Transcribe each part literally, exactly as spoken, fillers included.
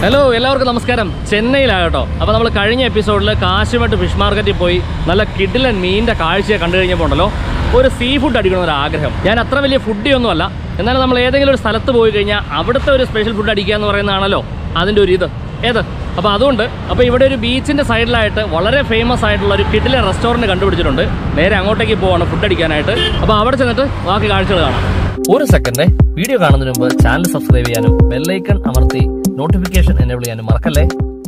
Hello, എല്ലാവർക്കും നമസ്കാരം. ചെന്നൈയിലാട്ടോ. അപ്പോൾ നമ്മൾ കഴിഞ്ഞ എപ്പിസോഡിൽ കാശിമട്ട് ഫിഷ് മാർക്കറ്റിൽ പോയി നല്ല കിഡിലൻ മീനിന്റെ കാഴ്ചയെ കണ്ടു കഴിഞ്ഞപ്പോൾ ഉണ്ടല്ലോ ഒരു സീ ഫുഡ് അടിക്കണം ഒരു ആഗ്രഹം. ഞാൻ അത്ര വലിയ ഫുഡി ഒന്നുമല്ല. എന്നാലും നമ്മൾ ഏതെങ്കിലും ഒരു സ്ഥലത്ത് പോയി കഴിഞ്ഞാൽ അവിടുത്തെ ഒരു സ്പെഷ്യൽ ഫുഡ് അടിക്കുക എന്ന് പറയുന്നതാണല്ലോ അതിൻ്റെ ഒരു ഇത് ഏത്. അപ്പോൾ അതുകൊണ്ട് അപ്പോൾ ഇവിടെ ഒരു ബീച്ചിൻ്റെ സൈഡിലായിട്ട് വളരെ ഫേമസ് ആയിട്ടുള്ള ഒരു കിഡിലൻ റെസ്റ്റോറൻറ്റ് കണ്ടുപിടിച്ചിട്ടുണ്ട്. നേരെ അങ്ങോട്ടേക്ക് പോവാണ് ഫുഡ് അടിക്കാനായിട്ട്. അപ്പോൾ അവിടെ ചെന്നിട്ട് ബാക്കി കാഴ്ചകൾ കാണാം. ഒരു സെക്കൻഡ് വീഡിയോ കാണുന്നതിന് മുമ്പ് ചാനൽ സബ്സ്ക്രൈബ് ചെയ്യാനും ബെല്ലൈക്കൺ അമർത്തി നോട്ടിഫിക്കേഷൻ എനേബിൾ ചെയ്യാനും മറക്കല്ലേ.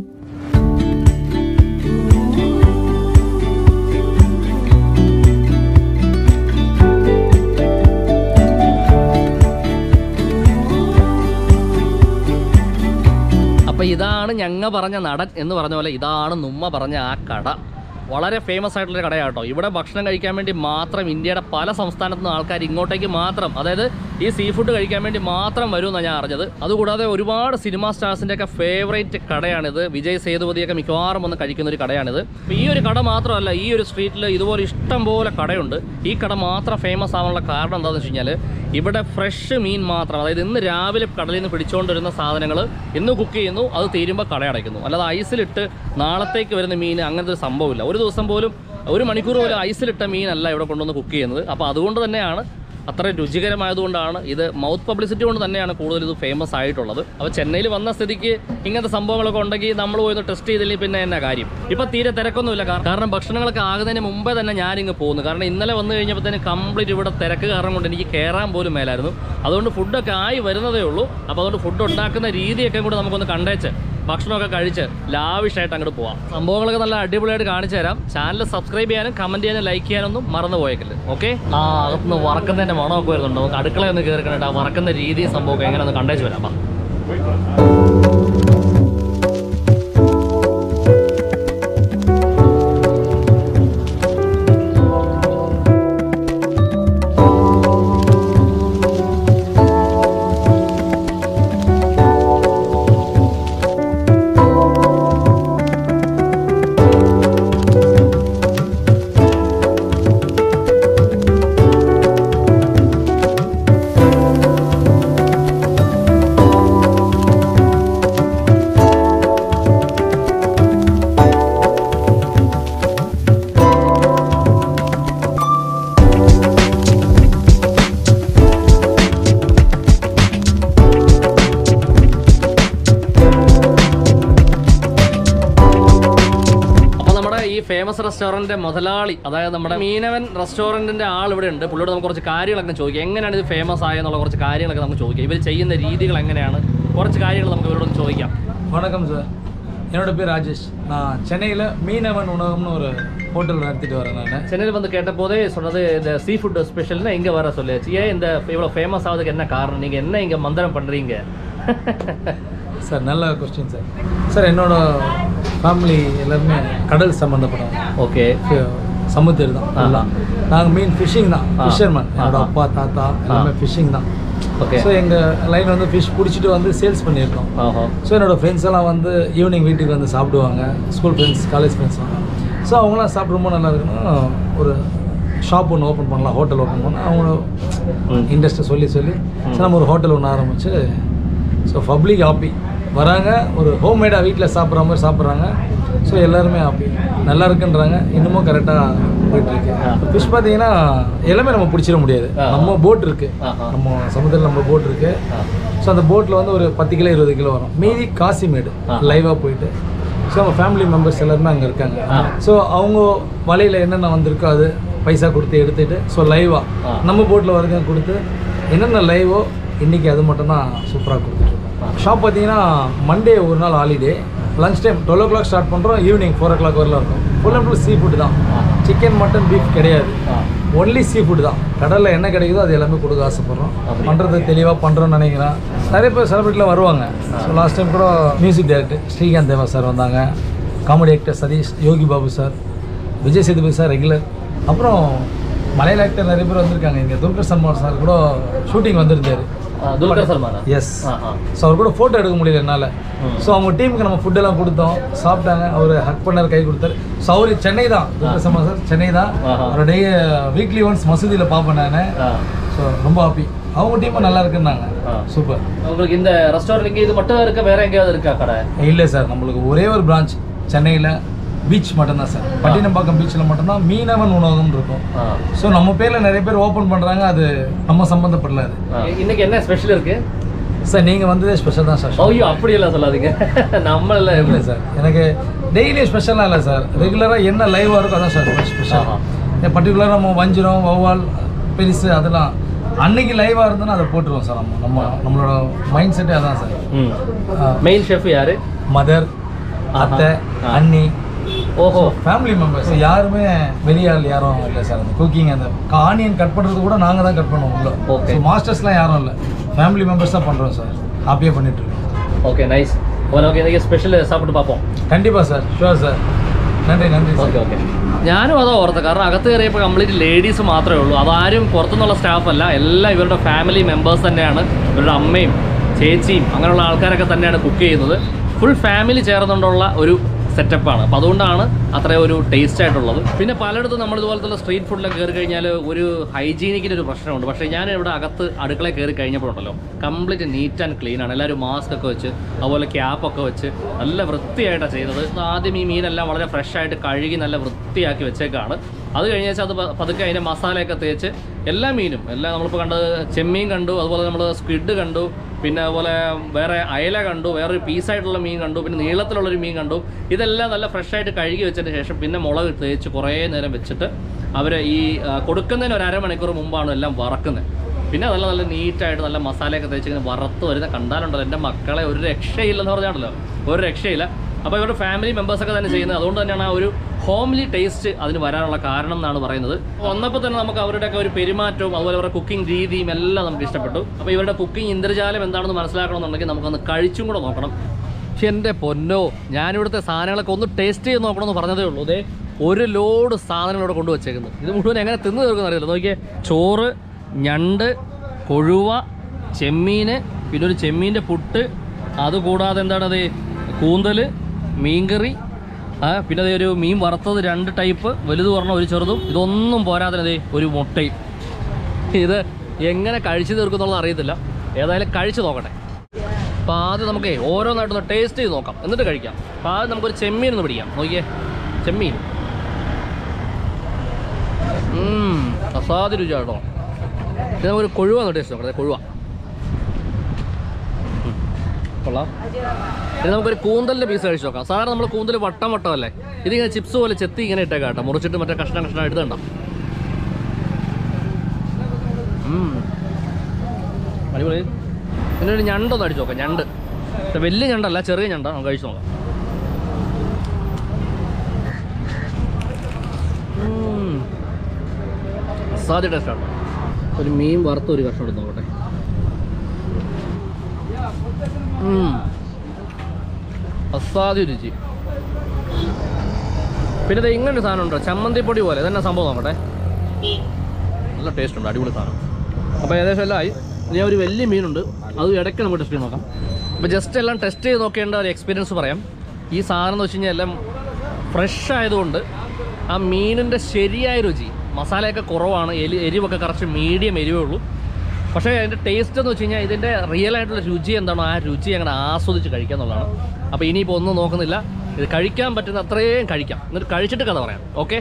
അപ്പോൾ ഇതാണ് ഞങ്ങ പറഞ്ഞ നടൻ എന്ന് പറഞ്ഞ പോലെ ഇതാണ് നുമ്മ പറഞ്ഞ ആ കട. വളരെ ഫേമസ് ആയിട്ടുള്ളൊരു കടയാട്ടോ. ഇവിടെ ഭക്ഷണം കഴിക്കാൻ വേണ്ടി മാത്രം ഇന്ത്യയുടെ പല സംസ്ഥാനത്തു നിന്ന് ആൾക്കാർ ഇങ്ങോട്ടേക്ക് മാത്രം, അതായത് ഈ സീ ഫുഡ് കഴിക്കാൻ വേണ്ടി മാത്രം വരുമെന്നാണ് ഞാൻ അറിഞ്ഞത്. അതുകൂടാതെ ഒരുപാട് സിനിമാ സ്റ്റാർസിൻ്റെയൊക്കെ ഫേവറേറ്റ് കടയാണിത്. വിജയ് സേതുപതിയൊക്കെ മിക്കവാറും ഒന്ന് കഴിക്കുന്ന ഒരു കടയാണിത്. അപ്പോൾ ഈ ഒരു കട മാത്രമല്ല, ഈ ഒരു സ്ട്രീറ്റിൽ ഇതുപോലെ ഇഷ്ടം പോലെ കടയുണ്ട്. ഈ കട മാത്രം ഫേമസ് ആവാനുള്ള കാരണം എന്താണെന്ന് വെച്ച് കഴിഞ്ഞാൽ ഇവിടെ ഫ്രഷ് മീൻ മാത്രം, അതായത് ഇന്ന് രാവിലെ കടലിൽ നിന്ന് പിടിച്ചുകൊണ്ടിരുന്ന സാധനങ്ങൾ ഇന്ന് കുക്ക് ചെയ്യുന്നു, അത് തീരുമ്പോൾ കട അടയ്ക്കുന്നു. അല്ലാതെ ഐസിലിട്ട് നാളത്തേക്ക് വരുന്ന മീൻ അങ്ങനത്തെ ഒരു സംഭവമില്ല. ഒരു ദിവസം പോലും ഒരു മണിക്കൂർ പോലും ഐസിലിട്ട മീനല്ല ഇവിടെ കൊണ്ടുവന്ന് കുക്ക് ചെയ്യുന്നത്. അപ്പോൾ അതുകൊണ്ട് തന്നെയാണ് അത്രയും രുചികരമായതുകൊണ്ടാണ് ഇത് മൗത്ത് പബ്ലിസിറ്റി കൊണ്ട് തന്നെയാണ് കൂടുതൽ ഇത് ഫേമസ് ആയിട്ടുള്ളത്. അപ്പോൾ ചെന്നൈയിൽ വന്ന സ്ഥിതിക്ക് ഇങ്ങനത്തെ സംഭവങ്ങളൊക്കെ ഉണ്ടെങ്കിൽ നമ്മൾ പോയി ടെസ്റ്റ് ചെയ്തില്ലെങ്കിൽ പിന്നെ എന്നാ കാര്യം. ഇപ്പോൾ തീരെ തിരക്കൊന്നുമില്ല, കാരണം ഭക്ഷണങ്ങളൊക്കെ ആകുന്നതിന് മുമ്പേ തന്നെ ഞാനിങ്ങ് പോകുന്നു. കാരണം ഇന്നലെ വന്നു കഴിഞ്ഞപ്പോഴത്തേന് കംപ്ലീറ്റ് ഇവിടെ തിരക്ക് കാരണം കൊണ്ട് എനിക്ക് കയറാൻ പോലും മേലായിരുന്നു. അതുകൊണ്ട് ഫുഡൊക്കെ ആയി വരുന്നതേ ഉള്ളൂ. അപ്പോൾ അതുകൊണ്ട് ഫുഡ് ഉണ്ടാക്കുന്ന രീതിയൊക്കെ കൂടെ നമുക്കൊന്ന് കണ്ടേച്ച് ഭക്ഷണമൊക്കെ കഴിച്ച് ലാവിഷായിട്ട് അങ്ങോട്ട് പോവാം. സംഭവങ്ങളൊക്കെ നല്ല അടിപൊളിയായിട്ട് കാണിച്ചു തരാം. ചാനൽ സബ്സ്ക്രൈബ് ചെയ്യാനും കമൻറ്റ് ചെയ്യാനും ലൈക്ക് ചെയ്യാനൊന്നും മറന്നു പോയേക്കില്ല. ഓക്കെ, ആ അതൊന്ന് വറക്കുന്നതിൻ്റെ മണമൊക്കെ വരുന്നുണ്ട്. നമുക്ക് അടുക്കളയൊന്ന് കയറി കണ്ടിട്ട് ആ വറക്കുന്ന രീതി സംഭവമൊക്കെ എങ്ങനെ ഒന്ന് കണ്ടേച്ച് വരാം. ഫേമസ് റെസ്റ്റോറൻറ്റിൻ്റെ മുതലാളി, അതായത് നമ്മുടെ മീനവൻ റെസ്റ്റോറൻറ്റിൻ്റെ ആൾ ഇവിടെ ഉണ്ട്. പുള്ളിയോട് നമുക്ക് കുറച്ച് കാര്യങ്ങളൊക്കെ ചോദിക്കാം. എങ്ങനെയാണ് ഇത് ഫേമസ് ആയെന്നുള്ള കുറച്ച് കാര്യങ്ങളൊക്കെ നമുക്ക് ചോദിക്കാം. ഇവർ ചെയ്യുന്ന രീതികൾ എങ്ങനെയാണ്, കുറച്ച് കാര്യങ്ങൾ നമുക്ക് ഇവരോടൊന്ന് ചോദിക്കാം. வணக்கம் சார், என்னோட பேர் ராஜேஷ். நான் சென்னையில் மீனவன் உணவகம்னு ஒரு ஹோட்டல் நடத்திட்டு வரேன். நான் சென்னையில் வந்து கேட்ட போதே சொன்னது இந்த சீ ஃபுட் ஸ்பெஷல்னா இங்கே வர சொல்லியாச்சு. ஏன் இந்த இவ்வளோ ஃபேமஸ் ஆகுதுக்கு என்ன காரணம்? நீங்கள் என்ன இங்கே மந்திரம் பண்ணுறீங்க? சார் நல்ல கொஸ்டின் சார். சார் என்னோட ஃபேமிலி எல்லாருமே கடல் சம்மந்தப்பட்டவங்க. ஓகே, சமுத்திரம் தான் எல்லாம். நாங்கள் மீன் ஃபிஷ்ஷிங் தான், ஃபிஷர்மேன். என்னோட அப்பா தாத்தா எல்லாமே ஃபிஷ்ஷிங் தான். ஓகே, ஸோ எங்கள் லைன் வந்து ஃபிஷ் பிடிச்சிட்டு வந்து சேல்ஸ் பண்ணியிருக்கோம். ஸோ என்னோடய ஃப்ரெண்ட்ஸ் எல்லாம் வந்து ஈவினிங் வீட்டுக்கு வந்து சாப்பிடுவாங்க. ஸ்கூல் ஃப்ரெண்ட்ஸ், காலேஜ் ஃப்ரெண்ட்ஸ் வாங்க. ஸோ அவங்களாம் சாப்பிட்டு ரொம்ப நல்லா இருக்குன்னா ஒரு ஷாப் ஒன்று ஓப்பன் பண்ணலாம், ஹோட்டல் ஓப்பன் பண்ணால் அவங்க இண்டஸ்ட்ரி சொல்லி சொல்லி ஸோ நம்ம ஒரு ஹோட்டல் ஒன்று ஆரம்பிச்சு ஸோ பப்ளிக் ஹாப்பி வராங்க. ஒரு ஹோம்மேடாக வீட்டில் சாப்பிட்ற மாதிரி சாப்பிட்றாங்க. ஸோ எல்லாருமே ஹாப்பி, நல்லா இருக்குன்றாங்க. இன்னமும் கரெக்டாக போயிட்டுருக்கு. ஃபிஷ் பார்த்தீங்கன்னா எல்லாமே நம்ம பிடிச்சிட முடியாது. நம்ம போட் இருக்குது, நம்ம சமுத்திரத்தில் நம்ம போட் இருக்குது. ஸோ அந்த போட்டில் வந்து ஒரு பத்து கிலோ இருபது கிலோ வரும். மீதி காசிமேடு லைவாக போயிட்டு ஸோ நம்ம ஃபேமிலி மெம்பர்ஸ் எல்லாருமே அங்கே இருக்காங்க. ஸோ அவங்க வலையில் என்னென்ன வந்திருக்கோ அது பைசா கொடுத்து எடுத்துகிட்டு ஸோ லைவாக நம்ம போட்டில் வரது கொடுத்து என்னென்ன லைவோ இன்றைக்கி அது மட்டும்தான் சூப்பராக கொடுத்துட்ருக்கோம். ஷாப் பார்த்தீங்கன்னா மண்டே ஒரு நாள் holiday, lunch time twelve o'clock start பண்ணுறோம், ஈவினிங் ஃபோர் ஓ கிளாக் வரலாம் இருக்கும். Full and full seafood தான். சிக்கன் மட்டன் பீஃப் கிடையாது, ஒன்லி சீ ஃபுட் தான். கடலில் என்ன கிடைக்குதோ அது எல்லாமே கொடுக்க ஆசைப்பட்றோம். பண்ணுறது தெளிவாக பண்ணுறோன்னு நினைக்கிறேன். நிறைய பேர் செலிபிரிட்டியில் வருவாங்க. ஸோ லாஸ்ட் டைம் கூட music director Srikanth Deva sir வந்தாங்க, comedy actor Sathish, Yogi Babu sir, Vijay Sethupathi sir regular. அப்புறம் மலையாள ஆக்டர் நிறைய பேர் வந்திருக்காங்க. இங்கே துல்கர் சல்மான் சார் கூட ஷூட்டிங் வந்திருந்தார். துல்கர் சல்மான், எஸ். ஸோ அவர் கூட ஃபோட்டோ எடுக்க முடியல என்னால். ஸோ அவங்க டீமுக்கு நம்ம ஃபுட்டெல்லாம் கொடுத்தோம், சாப்பிட்டாங்க. அவர் ஹக் பண்ணார், கை கொடுத்தாரு. ஸோ அவர் சென்னை தான், துல்கர் சல்மான் சார் சென்னை தான். அவருடைய வீக்லி ஒன்ஸ் மசூதியில் பார்ப்பேன் நான். ஸோ ரொம்ப ஹாப்பி. அவங்க டீமும் நல்லா இருக்குன்னாங்க. சூப்பர். உங்களுக்கு இந்த ரெஸ்டாரண்ட் இங்கே இது மட்டும் இருக்க வேற எங்கேயாவது இருக்கா கடை? இல்லை சார், நம்மளுக்கு ஒரே ஒரு பிரான்ச் சென்னையில் பீச் மட்டும்தான் சார். பட்டினப்பாக்கம் பீச்சில் மட்டும்தான் மீனவன் உணவகம் இருக்கும். ஸோ நம்ம பேரில் நிறைய பேர் ஓப்பன் பண்ணுறாங்க, அது நம்ம சம்மந்தப்படல. அது இன்னைக்கு என்ன ஸ்பெஷல் இருக்கு சார்? நீங்கள் வந்ததே ஸ்பெஷல் தான் சார். ஐயோ அப்படியெல்லாம் சொல்லாதீங்க, நம்ம இல்லை இல்லை சார். எனக்கு டெய்லி ஸ்பெஷலாக இல்லை சார், ரெகுலராக என்ன லைவாக இருக்கோ அதான் சார் ஸ்பெஷல். பர்டிகுலராக நம்ம வஞ்சிரம் வௌவால் பெருசு அதெல்லாம் அன்னைக்கு லைவாக இருந்தோன்னா அதை போட்டுருவோம் சார். நம்ம நம்ம நம்மளோட மைண்ட் செட்டே அதான் சார். மெயின் ஷெஃப் யார்? மதர், அத்தை, அண்ணி. ஓஹோ, ஃபேமிலி மெம்பர்ஸ் யாருமே வெளியால் யாரும் இல்லை சார். அந்த குக்கிங் அந்த ஆனியன் கட் பண்ணுறது கூட நாங்கள் தான் கட் பண்ணுவோம் உள்ள. ஓகே, மாஸ்டர்ஸ்லாம் யாரும் இல்லை, ஃபேமிலி மெம்பர்ஸ் தான் பண்ணுறோம் சார். ஹாப்பியாக பண்ணிட்டுருக்கோம். Okay, nice. ஓகே, இன்றைக்கி ஸ்பெஷல் சாப்பிட்டு பார்ப்போம். கண்டிப்பாக சார், ஷுவர் சார். നന്ദി നന്ദി ഓക്കെ ഓക്കെ ഞാനും അതാ ഓർത്തത്. കാരണം അകത്ത് കയറിയപ്പോൾ കംപ്ലീറ്റ് ലേഡീസ് മാത്രമേ ഉള്ളൂ. അതാരും പുറത്തുനിന്നുള്ള സ്റ്റാഫല്ല, എല്ലാം ഇവരുടെ ഫാമിലി മെമ്പേഴ്സ് തന്നെയാണ്. ഇവരുടെ അമ്മയും ചേച്ചിയും അങ്ങനെയുള്ള ആൾക്കാരൊക്കെ തന്നെയാണ് കുക്ക് ചെയ്യുന്നത്. ഫുൾ ഫാമിലി ചേർന്നുകൊണ്ടുള്ള ഒരു സെറ്റപ്പാണ്. അപ്പോൾ അതുകൊണ്ടാണ് അത്രയും ഒരു ടേസ്റ്റ് ആയിട്ടുള്ളത്. പിന്നെ പലയിടത്തും നമ്മളിതുപോലത്തുള്ള സ്ട്രീറ്റ് ഫുഡിലൊക്കെ കയറി കഴിഞ്ഞാൽ ഒരു ഹൈജീനിക്കിൻ്റെ ഒരു പ്രശ്നമുണ്ട്. പക്ഷേ ഞാൻ ഇവിടെ അകത്ത് അടുക്കളയിൽ കയറി കഴിഞ്ഞപ്പോഴുണ്ടല്ലോ കംപ്ലീറ്റ് നീറ്റ് ആൻഡ് ക്ലീൻ ആണ്. എല്ലാവരും മാസ്ക് ഒക്കെ വെച്ച് അതുപോലെ ക്യാപ്പൊക്കെ വെച്ച് നല്ല വൃത്തിയായിട്ടാണ് ചെയ്തത്. ആദ്യം ഈ മീനെല്ലാം വളരെ ഫ്രഷ് ആയിട്ട് കഴുകി നല്ല വൃത്തിയാക്കി വെച്ചേക്കാണ്. അത് കഴിഞ്ഞ വെച്ചാൽ അത് പതുക്കെ അതിൻ്റെ മസാലയൊക്കെ തേച്ച് എല്ലാ മീനും എല്ലാം നമ്മളിപ്പോൾ കണ്ടത് ചെമ്മീൻ കണ്ടു, അതുപോലെ നമ്മൾ സ്ക്വിഡ് കണ്ടു, പിന്നെ അതുപോലെ വേറെ അയല കണ്ടു, വേറൊരു പീസായിട്ടുള്ള മീൻ കണ്ടു, പിന്നെ നീളത്തിലുള്ളൊരു മീൻ കണ്ടു. ഇതെല്ലാം നല്ല ഫ്രഷായിട്ട് കഴുകി വെച്ചതിന് ശേഷം പിന്നെ മുളക് തേച്ച് കുറേ നേരം വെച്ചിട്ട് അവർ ഈ കൊടുക്കുന്നതിന് ഒരു അരമണിക്കൂർ മുമ്പാണ് എല്ലാം വറക്കുന്നത്. പിന്നെ അതെല്ലാം നല്ല നീറ്റായിട്ട് നല്ല മസാലയൊക്കെ തേച്ച് ഇങ്ങനെ വറുത്ത് വരുന്ന കണ്ടാലുണ്ടല്ലോ എൻ്റെ മക്കളെ ഒരു രക്ഷയില്ലെന്ന് പറഞ്ഞാണല്ലോ, ഒരു രക്ഷയില്ല. അപ്പോൾ ഇവരുടെ ഫാമിലി മെമ്പേഴ്സൊക്കെ തന്നെ ചെയ്യുന്നത്. അതുകൊണ്ട് തന്നെയാണ് ആ ഒരു ഹോംലി ടേസ്റ്റ് അതിന് വരാനുള്ള കാരണം എന്നാണ് പറയുന്നത്. വന്നപ്പോൾ തന്നെ നമുക്ക് അവരുടെയൊക്കെ ഒരു പെരുമാറ്റവും അതുപോലെ അവരുടെ കുക്കിംഗ് രീതിയും എല്ലാം നമുക്ക് ഇഷ്ടപ്പെട്ടു. അപ്പോൾ ഇവരുടെ കുക്കിംഗ് ഇന്ദ്രജാലം എന്താണെന്ന് മനസ്സിലാക്കണമെന്നുണ്ടെങ്കിൽ നമുക്കൊന്ന് കഴിച്ചും കൂടെ നോക്കണം. പക്ഷെ എൻ്റെ പൊന്നോ, ഞാനിവിടുത്തെ സാധനങ്ങളൊക്കെ ഒന്ന് ടേസ്റ്റ് ചെയ്ത് നോക്കണമെന്ന് പറഞ്ഞതേ ഉള്ളൂ. അതേ ഒരു ലോഡ് സാധനങ്ങളോട് കൊണ്ടുവച്ചേക്കുന്നത്. ഇത് മുഴുവൻ എങ്ങനെ തിന്ന് തീർക്കുന്ന അറിയില്ല. നോക്കിയേ, ചോറ്, ഞണ്ട്, കൊഴുവ, ചെമ്മീൻ, പിന്നെ ഒരു ചെമ്മീൻ്റെ പുട്ട്, അതുകൂടാതെ എന്താണത് കൂന്തൽ, മീൻകറി, പിന്നെ അതേ ഒരു മീൻ വറുത്തത് രണ്ട് ടൈപ്പ്, വലുത് പറഞ്ഞ ഒരു ചെറുതും, ഇതൊന്നും പോരാതെ അതേ ഒരു മുട്ടയും. ഇത് എങ്ങനെ കഴിച്ചു തീർക്കുന്നുള്ളത് അറിയത്തില്ല. ഏതായാലും കഴിച്ച് നോക്കട്ടെ. അപ്പോൾ ആദ്യം നമുക്ക് ഓരോന്നായിട്ടൊന്ന് ടേസ്റ്റ് ചെയ്ത് നോക്കാം, എന്നിട്ട് കഴിക്കാം. അപ്പോൾ ആദ്യം നമുക്കൊരു ചെമ്മീൻ ഒന്ന് പിടിക്കാം. നോക്കിയേ, ചെമ്മീൻ അസാധ്യ രുചി കേട്ടോ. പിന്നെ നമുക്കൊരു കൊഴുവ ഒന്ന് ടേസ്റ്റ് നോക്കാം. കൊഴുവ കൊള്ളാം. പിന്നെ നമുക്കൊരു കൂന്തലിൻ്റെ പീസ് കഴിച്ച് നോക്കാം. സാധാരണ നമ്മൾ കൂന്തൽ വട്ടം വട്ടമല്ലേ, ഇതിങ്ങനെ ചിപ്സ് പോലെ ചെത്തി ഇങ്ങനെ ഇട്ടേക്കാം കേട്ടോ, മുറിച്ചിട്ട് മറ്റേ കഷ്ണം കഷ്ണം എടുത്തുണ്ടാവും. അടിപൊളി. പിന്നെ ഒരു ഞണ്ടൊന്ന് അടിച്ച് നോക്കാം. ഞണ്ട് വലിയ ഞണ്ടല്ല, ചെറിയ ഞണ്ട, നമുക്ക് കഴിച്ച് നോക്കാം. അസാധ്യ ടേസ്റ്റാണ്. ഒരു മീൻ വറുത്ത ഒരു കഷ്ണം എടുത്ത് നോക്കട്ടെ. അസാധ്യ രുചി. പിന്നെ ഇത് ഇങ്ങനെ സാധനം ഉണ്ടോ, ചമ്മന്തിപ്പൊടി പോലെ, ഇതന്നെ സംഭവം നോക്കട്ടെ. നല്ല ടേസ്റ്റ് ഉണ്ട്, അടിപൊളി സാധനം. അപ്പോൾ ഏകദേശം എല്ലാം ആയി. ഞാൻ ഒരു വലിയ മീനുണ്ട്, അത് ഇടയ്ക്ക് നമുക്ക് ടെസ്റ്റ് ചെയ്ത് നോക്കാം. അപ്പോൾ ജസ്റ്റ് എല്ലാം ടെസ്റ്റ് ചെയ്ത് നോക്കേണ്ട ഒരു എക്സ്പീരിയൻസ് പറയാം. ഈ സാധനം എന്ന് വെച്ച് കഴിഞ്ഞാൽ എല്ലാം ഫ്രഷ് ആയതുകൊണ്ട് ആ മീനിൻ്റെ ശരിയായ രുചി, മസാലയൊക്കെ കുറവാണ്, എരി എരിവൊക്കെ കറക്റ്റ് മീഡിയം എരിവേ ഉള്ളൂ. പക്ഷേ അതിൻ്റെ ടേസ്റ്റ് എന്ന് വെച്ച് കഴിഞ്ഞാൽ ഇതിൻ്റെ റിയൽ ആയിട്ടുള്ള രുചി എന്താണോ ആ രുചി അങ്ങനെ ആസ്വദിച്ച് കഴിക്കുക എന്നുള്ളതാണ്. അപ്പോൾ ഇനിയിപ്പോൾ ഒന്നും നോക്കുന്നില്ല, ഇത് കഴിക്കാൻ പറ്റുന്ന അത്രയും കഴിക്കാം, എന്നിട്ട് കഴിച്ചിട്ട് കഥ പറയാം. ഓക്കെ,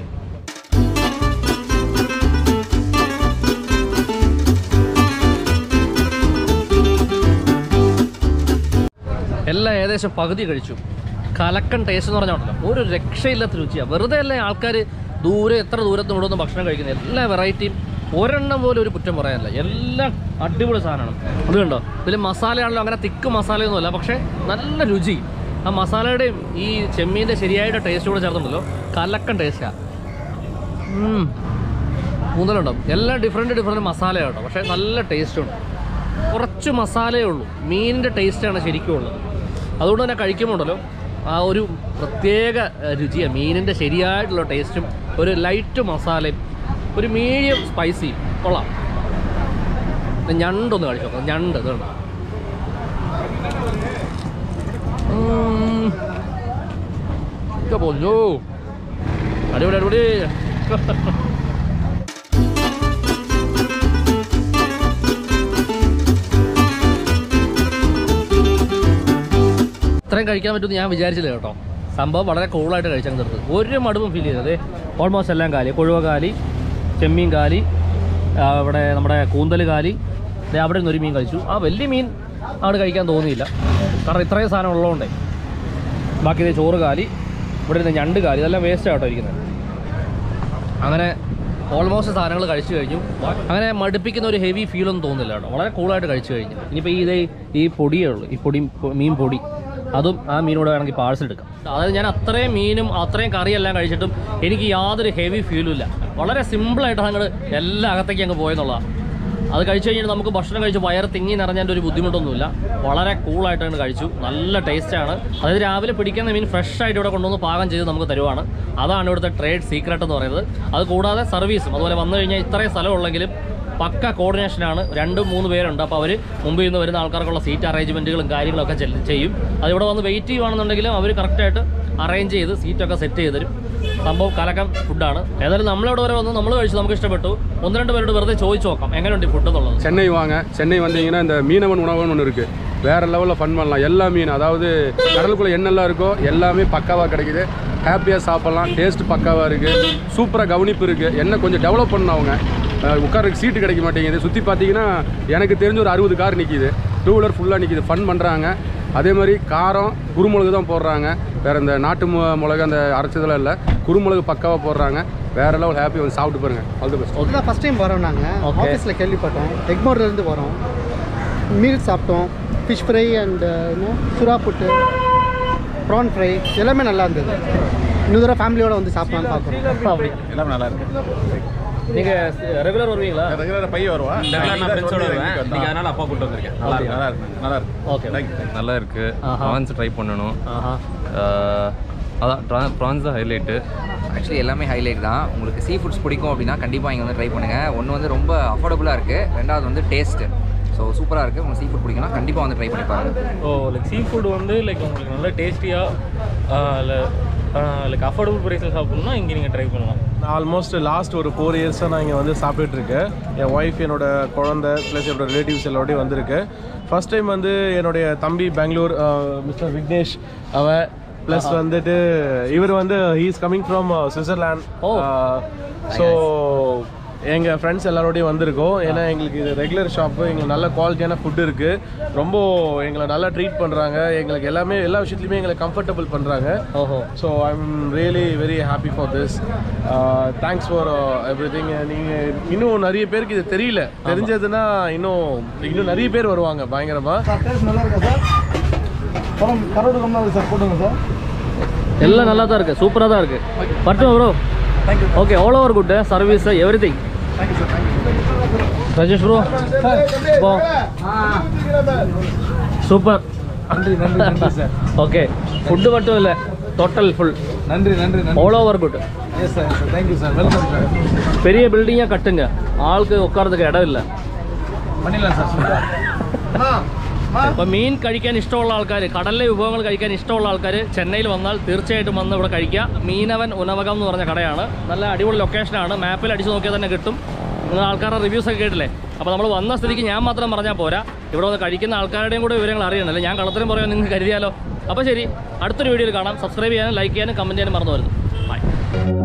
എല്ലാം ഏകദേശം പകുതി കഴിച്ചു. കലക്കൻ ടേസ്റ്റ് എന്ന് പറഞ്ഞാൽ ഒരു രക്ഷയില്ലാത്ത രുചിയാണ്. വെറുതെ അല്ലേ ആൾക്കാർ ദൂരെ എത്ര ദൂരത്തും ഇവിടെ നിന്ന് ഭക്ഷണം കഴിക്കുന്നത്. എല്ലാ വെറൈറ്റിയും ഒരെണ്ണം പോലും ഒരു കുറ്റം പറയാനില്ല, എല്ലാം അടിപൊളി സാധനമാണ്. അത് കണ്ടോ, ഇതിൽ മസാലയാണല്ലോ, അങ്ങനെ തിക്ക് മസാലയൊന്നുമല്ല, പക്ഷേ നല്ല രുചി. ആ മസാലയുടെയും ഈ ചെമ്മീൻ്റെ ശരിയായിട്ട് ടേസ്റ്റ് കൂടെ ചേർത്തുണ്ടല്ലോ, കലക്കൻ ടേസ്റ്റാണ്. മൂന്നലുണ്ടാവും, എല്ലാം ഡിഫറെൻറ്റ് ഡിഫറെൻറ്റ് മസാലയാണ് കേട്ടോ, പക്ഷേ നല്ല ടേസ്റ്റുണ്ട്. കുറച്ച് മസാലയേ ഉള്ളൂ, മീനിൻ്റെ ടേസ്റ്റാണ് ശരിക്കും ഉള്ളത്. അതുകൊണ്ട് തന്നെ കഴിക്കുമ്പോൾ ഉണ്ടല്ലോ ആ ഒരു പ്രത്യേക രുചിയാണ്. മീനിൻ്റെ ശരിയായിട്ടുള്ള ടേസ്റ്റും ഒരു ലൈറ്റ് മസാലയും ഒരു മീഡിയം സ്പൈസിയും കൊള്ളാം. ഞണ്ടൊന്ന് കഴിച്ചു നോക്കാം. ഞണ്ട് ഇതുണ്ട്, പൊന്നു അടിപൊളി അടിപൊളി. ഇത്രയും കഴിക്കാൻ പറ്റുമെന്ന് ഞാൻ വിചാരിച്ചില്ല കേട്ടോ. സംഭവം വളരെ കൂളായിട്ട് കഴിച്ചാൽ തീർത്ത് ഒരു മടുപ്പും ഫീൽ ചെയ്തത്. ഓൾമോസ്റ്റ് എല്ലാം കാലി, കൊഴുവ കാലി, ചെമ്മീൻ കാലി, ഇവിടെ നമ്മുടെ കൂന്തൽ കാലി, അവിടെ നിന്നൊരു മീൻ കഴിച്ചു. ആ വലിയ മീൻ അവിടെ കഴിക്കാൻ തോന്നിയില്ല, കാരണം ഇത്രയും സാധനം ഉള്ളതുകൊണ്ടേ. ബാക്കി ഇത് ചോറ് കാലി, ഇവിടെ ഇരുന്ന് ഞണ്ട് കാലി, ഇതെല്ലാം വേസ്റ്റ് ആട്ടോ ഇരിക്കുന്നത്. അങ്ങനെ ഓൾമോസ്റ്റ് സാധനങ്ങൾ കഴിച്ചു കഴിഞ്ഞു. അങ്ങനെ മടുപ്പിക്കുന്ന ഒരു ഹെവി ഫീലൊന്നും തോന്നുന്നില്ല കേട്ടോ. വളരെ കൂളായിട്ട് കഴിച്ചു കഴിഞ്ഞു. ഇനിയിപ്പോൾ ഈ ഇതേ ഈ പൊടിയേ ഉള്ളൂ, ഈ പൊടി മീൻ പൊടി, അതും ആ മീനോട് വേണമെങ്കിൽ പാഴ്സൽ എടുക്കാം. അതായത് ഞാൻ അത്രയും മീനും അത്രയും കറിയെല്ലാം കഴിച്ചിട്ടും എനിക്ക് യാതൊരു ഹെവി ഫീലും ഇല്ല. വളരെ സിമ്പിളായിട്ട് അങ്ങോട്ട് എല്ലാ അകത്തേക്ക് അങ്ങ് പോയെന്നുള്ളതാണ്. അത് കഴിച്ചു കഴിഞ്ഞിട്ട് നമുക്ക് ഭക്ഷണം കഴിച്ച് വയറ് തിങ്ങി നിറഞ്ഞതിൻ്റെ ഒരു ബുദ്ധിമുട്ടൊന്നുമില്ല. വളരെ കൂളായിട്ടാണ് കഴിച്ചു. നല്ല ടേസ്റ്റാണ്. അതായത് രാവിലെ പിടിക്കുന്ന മീൻ ഫ്രഷ് ആയിട്ട് ഇവിടെ കൊണ്ടുവന്ന് പാകം ചെയ്ത് നമുക്ക് തരുവാണ്. അതാണ് ഇവിടുത്തെ ട്രേഡ് സീക്രട്ട് എന്ന് പറയുന്നത്. അത് കൂടാതെ സർവീസും അതുപോലെ വന്നു കഴിഞ്ഞാൽ ഇത്രയും സ്ഥലമുള്ളെങ്കിലും പക്ക കോർഡിനേഷനാണ്. രണ്ടും മൂന്ന് പേരുണ്ട്. അപ്പോൾ അവർ മുമ്പിൽ നിന്ന് വരുന്ന ആൾക്കാർക്കുള്ള സീറ്റ് അറേഞ്ച്മെൻറ്റുകളും കാര്യങ്ങളൊക്കെ ചെയ്യും. അതിവിടെ വന്ന് വെയിറ്റ് ചെയ്യുകയാണെന്നുണ്ടെങ്കിലും അവർ കറക്റ്റായിട്ട് അറേഞ്ച് ചെയ്ത് സീറ്റൊക്കെ സെറ്റ് ചെയ്ത് തരും. സംഭവം കലക്കം ഫുഡാണ്. ഏതായാലും നമ്മളിവിടെ വരെ വന്ന് നമ്മൾ കഴിച്ചു, നമുക്ക് ഇഷ്ടപ്പെട്ടു. ഒന്ന് രണ്ട് പേരോട് വെറുതെ ചോദിച്ചു നോക്കാം എങ്ങനെയുണ്ട് ஃபுட் എന്നുള്ളത്. சென்னை வாங்க, சென்னை வந்தீங்கன்னா இந்த மீனவன் உணவகம்னு ஒன்று இருக்குது. வேறு லெவலில் ஃபன் பண்ணலாம். எல்லா மீன், அதாவது கடலுக்குள்ளே என்னெல்லாம் இருக்கோ எல்லாமே பக்காவாக கிடைக்குது. ஹாப்பியாக சாப்பிட்லாம். டேஸ்ட் பக்காவாக இருக்குது. சூப்பராக கவனிப்பு இருக்குது. என்ன கொஞ்சம் டெவலப் பண்ண அவங்க உட்காரக்கு சீட்டு கிடைக்க மாட்டேங்குது. சுற்றி பார்த்தீங்கன்னா எனக்கு தெரிஞ்ச ஒரு அறுபது கார் நிற்கிது. டூ வீலர் ஃபுல்லாக நிற்கிது. ஃபன் பண்ணுறாங்க. அதே மாதிரி காரம் குருமிளகு தான் போடுறாங்க. வேறு இந்த நாட்டு மிளகு அந்த அரைச்சதெல்லாம் இல்லை, குருமிளகு பக்காவாக போடுறாங்க. வேறு லெவல் ஹாப்பி. வந்து சாப்பிட்டு பாருங்கள். All the best. Okay, first time வரோம். நாங்கள் ஆஃபீஸில் கேள்விப்பட்டோம். எக்மோர்லேருந்து வரோம். மீல் சாப்பிட்டோம். ஃபிஷ் ஃப்ரை அண்ட் இன்னும் சுறா புட்டு, ப்ரான் ஃப்ரை எல்லாமே நல்லா இருந்தது. இன்னொரு தடவை ஃபேமிலியோடு வந்து சாப்பிடலான்னு பார்க்குறோம். அப்படி எல்லாமே நல்லா இருக்குது. நீங்கள் ரெகுலர் வருவீங்களா? ரெகுலராக பையன் வருவா. நான் ஃப்ரெண்ட்ஸோட வருவேன். நீங்கள் அதனால் அப்பா கூப்பிட்டு வந்திருக்கேன். நல்லா இருக்கு, நல்லா இருக்கு, நல்லா இருக்கு. ஓகே, நல்லா இருக்குது. ப்ரான்ஸ் ட்ரை பண்ணணும். அதான் ப்ரான்ஸ் தான் ஹைலைட்டு. ஆக்சுவலி எல்லாமே ஹைலைட் தான். உங்களுக்கு சீ ஃபுட்ஸ் பிடிக்கும் அப்படின்னா கண்டிப்பாக இங்கே வந்து ட்ரை பண்ணுங்கள். ஒன்று வந்து ரொம்ப அஃபோர்டபுளாக இருக்குது, ரெண்டாவது வந்து டேஸ்ட்டு. ஸோ சூப்பராக இருக்குது. உங்களுக்கு சீ ஃபுட் பிடிக்கும்னா கண்டிப்பாக வந்து ட்ரை பண்ணி பாருங்கள். ஓ லைக் சீ ஃபுட் வந்து லைக் உங்களுக்கு நல்ல டேஸ்டியாக இல்லை லைக் அஃபோர்டபுள் ப்ரைஸில் சாப்பிட்ணுன்னா இங்கே நீங்கள் ட்ரை பண்ணலாம். ஆல்மோஸ்ட் லாஸ்ட் ஒரு ஃபோர் இயர்ஸாக நான் இங்கே வந்து சாப்பிட்டுட்ருக்கேன். என் ஒய்ஃப், என்னோட குழந்தை ப்ளஸ் என்னோட ரிலேட்டிவ்ஸ் எல்லாரோடையும் வந்திருக்கு. ஃபஸ்ட் டைம் வந்து என்னுடைய தம்பி பெங்களூர் மிஸ்டர் விக்னேஷ் அவன் ப்ளஸ் வந்துட்டு இவர் வந்து he is coming from Switzerland. So எங்கள் ஃப்ரெண்ட்ஸ் எல்லாரோடையும் வந்திருக்கோம். ஏன்னா எங்களுக்கு இது ரெகுலர் ஷாப்பு, எங்களுக்கு நல்ல குவாலிட்டியான ஃபுட்டு இருக்குது. ரொம்ப எங்களை நல்லா ட்ரீட் பண்ணுறாங்க. எங்களுக்கு எல்லாமே எல்லா விஷயத்துலையுமே எங்களை கம்ஃபர்டபுள் பண்ணுறாங்க. ஓஹோ. So I am really very happy for this. Thanks for everything. நீங்கள் இன்னும் நிறைய பேருக்கு இது தெரியல, தெரிஞ்சதுன்னா இன்னும் இன்னும் நிறைய பேர் வருவாங்க பயங்கரமாக. நல்லா இருக்கா சார்? பழம் கரோடு ரொம்ப நல்லா சார், போட்டுங்க சார். எல்லாம் நல்லா தான் இருக்குது, சூப்பராக தான் இருக்குது. பட்டும் bro. Thank you. Okay, all over good service, everything. Thank you sir. Thank you. Rajesh bro super. நன்றி நன்றி நன்றி சார். ஓகே, ஃபுட்டு மட்டும் இல்லை, டோட்டல் ஃபுல். நன்றி நன்றி நன்றி. All over good. Yes sir, thank you sir. Welcome sir. பெரிய பில்டிங்காக கட்டுங்க, ஆளுக்கு உட்காரதுக்கு இடம் இல்லை. பண்ணிடலாம் சார். അപ്പോൾ മീൻ കഴിക്കാൻ ഇഷ്ടമുള്ള ആൾക്കാർ, കടലിലെ വിഭവങ്ങൾ കഴിക്കാൻ ഇഷ്ടമുള്ള ആൾക്കാർ ചെന്നൈയിൽ വന്നാൽ തീർച്ചയായിട്ടും വന്ന് ഇവിടെ കഴിക്കുക. മീനവൻ ഉനവകം എന്ന് പറഞ്ഞ കടയാണ്. നല്ല അടിപൊളി ലൊക്കേഷനാണ്. മാപ്പിൽ അടിച്ച് നോക്കിയാൽ തന്നെ കിട്ടും. നിങ്ങൾ ആൾക്കാരുടെ റിവ്യൂസ് ഒക്കെ കേട്ടില്ലേ? അപ്പോൾ നമ്മൾ വന്ന സ്ഥിതിക്ക് ഞാൻ മാത്രം പറഞ്ഞാൽ പോരാ, ഇവിടെ വന്ന് കഴിക്കുന്ന ആൾക്കാരുടെയും കൂടെ വിവരങ്ങൾ അറിയണമല്ലോ. ഞാൻ കളത്തിലും പറയാൻ നിങ്ങൾക്ക് കരുതിയാലോ. അപ്പോൾ ശരി, അടുത്തൊരു വീഡിയോയിൽ കാണാം. സബ്സ്ക്രൈബ് ചെയ്യാനും ലൈക്ക് ചെയ്യാനും കമൻറ്റ് ചെയ്യാനും മറന്നു വരുന്നു. ബൈ.